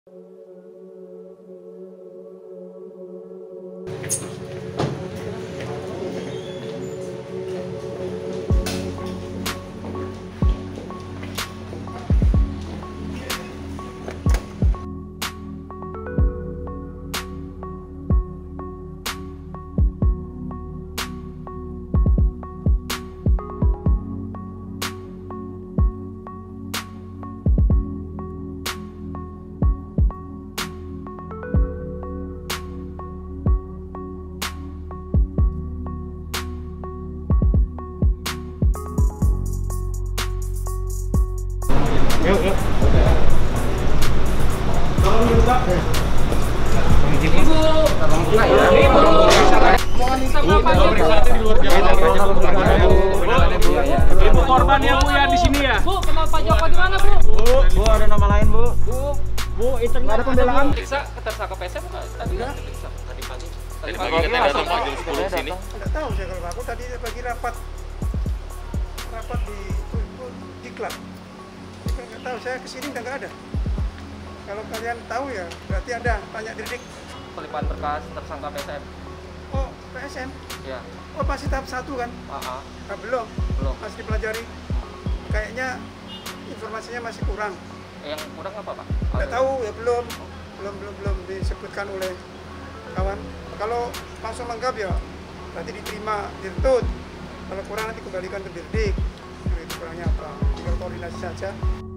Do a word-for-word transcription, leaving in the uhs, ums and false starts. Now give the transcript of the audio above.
Yuk, yuk. Ibu, tolong buka ya. Ibu, mohon minta di luar Ibu korban ya Bu ya di sini ya. Bu, kenal Pak Joko di mana Bu? Bu, Bu ada nama lain Bu. Bu, Bu, itu nggak ada pembelaan. periksa tersangka P S M nggak? Tadi nggak diperiksa tadi pagi. Tadi pagi katanya datang Pak jam sepuluh di sini. Nggak tahu saya kalau aku tadi pagi rapat rapat di di klub. Nggak tahu, saya kesini udah nggak ada. Kalau kalian tahu ya berarti ada, tanya Dirdik. Pelimpahan berkas tersangka P S M. Oh, P S M? Ya. Oh, masih tahap satu kan? Ah, ah. Nah, belum, Belum. masih dipelajari. Kayaknya informasinya masih kurang. Yang kurang apa Pak? Nggak tahu ya, belum, belum, belum, belum disebutkan oleh kawan. Kalau langsung lengkap ya berarti diterima dirtut. Kalau kurang nanti kembalikan ke Dirdik. Nah, itu kurangnya apa? Tinggal koordinasi saja.